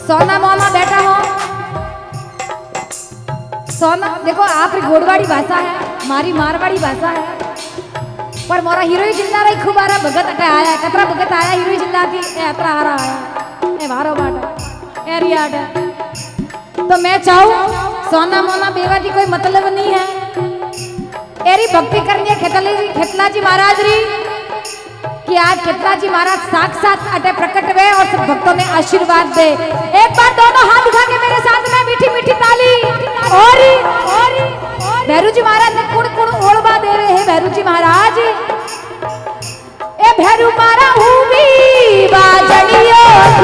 सोना मोना बैठा हो सोना देखो आप घोड़वाड़ी भाषा है मारी मारवाड़ी भाषा है पर मोरा हीरो जिला रही खूब आ रहा भगत अटे आया कतरा भगत आया हीरो जिला की यात्रा आ रहा है ए भारो बाट एरिया तो मैं चाहूं सोना मोना बेवा जी कोई मतलब नहीं है एरी भक्ति करनी है खेतला जी महाराज री कि आज खेतला जी महाराज साक्षात अटे प्रकट हुए और सब भक्तों ने आशीर्वाद दे। एक बार दोनों हाथ उठा के मेरे साथ में मीठी मीठी ताली और भैरू जी महाराज ने कुण कुण ओलवा दे रहे हैं भैरू जी महाराज ए भैरू मारा हूबी बाजड़ियो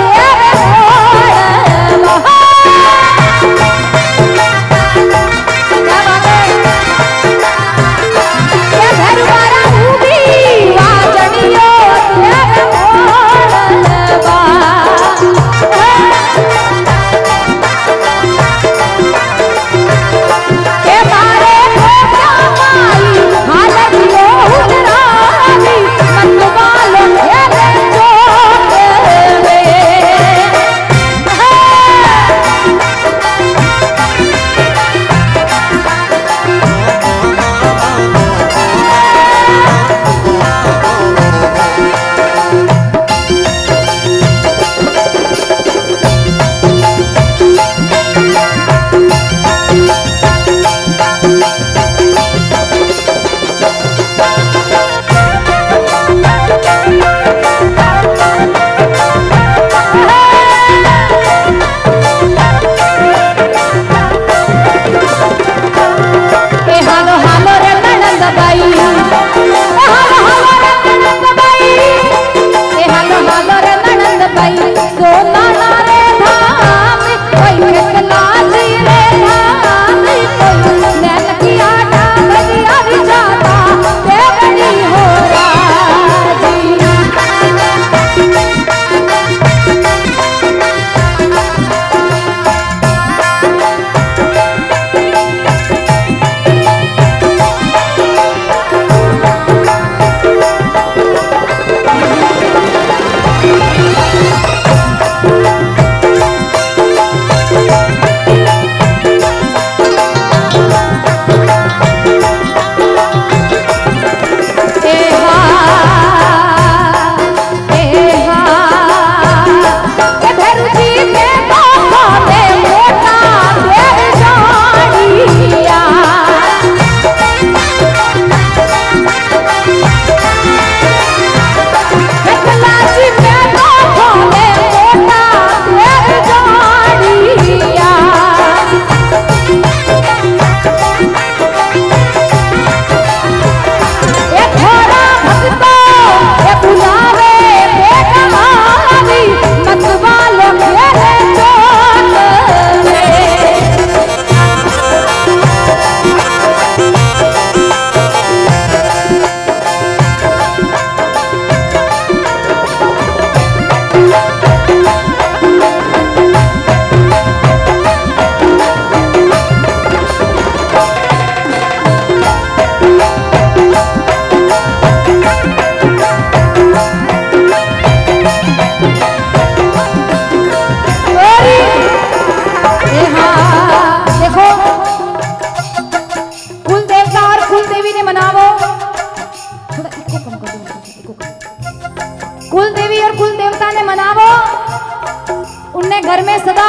घर में सदा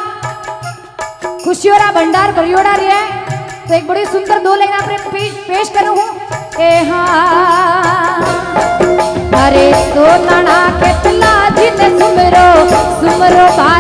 खुशियों का भंडार भरियोड़ा रही है। तो एक बड़ी सुंदर दो लाइन आप पेश करूँ अरे सोना के पिला जिन सुमरो सुमरो